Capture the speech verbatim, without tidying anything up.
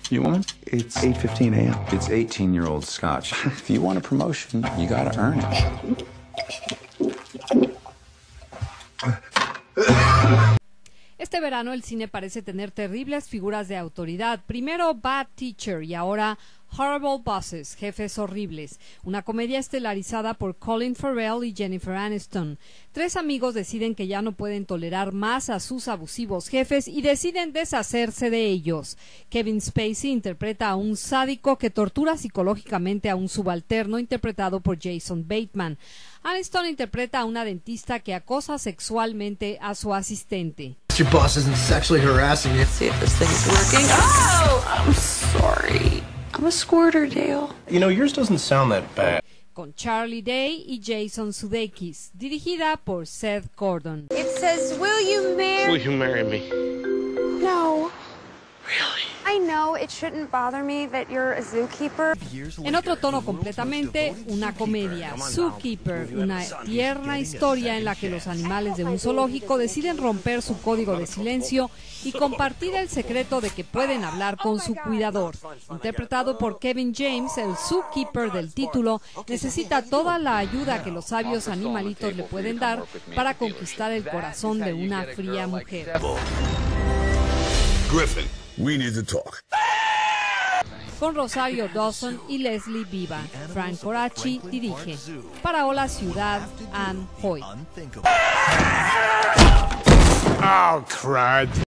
You woman? It's eight fifteen a m It's eighteen-year-old scotch. If you want a promotion, you gotta earn it. Este verano el cine parece tener terribles figuras de autoridad. Primero Bad Teacher y ahora Horrible Bosses, Jefes Horribles, una comedia estelarizada por Colin Farrell y Jennifer Aniston. Tres amigos deciden que ya no pueden tolerar más a sus abusivos jefes y deciden deshacerse de ellos. Kevin Spacey interpreta a un sádico que tortura psicológicamente a un subalterno interpretado por Jason Bateman. Aniston interpreta a una dentista que acosa sexualmente a su asistente. Your boss isn't sexually harassing you. See if this thing's working. Oh, I'm sorry. I'm a squirter, Dale. You know, yours doesn't sound that bad. Con Charlie Day y Jason Sudeikis, dirigida por Seth Gordon. It says, will you marry... Will you marry me? No. Really? I know it shouldn't bother me that you're a zookeeper. En otro tono completamente, una comedia, Zookeeper, una tierna historia en la que los animales de un zoológico deciden romper su código de silencio y compartir el secreto de que pueden hablar con su cuidador. Interpretado por Kevin James, el Zookeeper del título necesita toda la ayuda que los sabios animalitos le pueden dar para conquistar el corazón de una fría mujer. Griffin, we need to talk. Con Rosario Dawson y Leslie Viva. Frank Coraci dirige. Para Hola Ciudad, Ann Hoy. Oh, crud.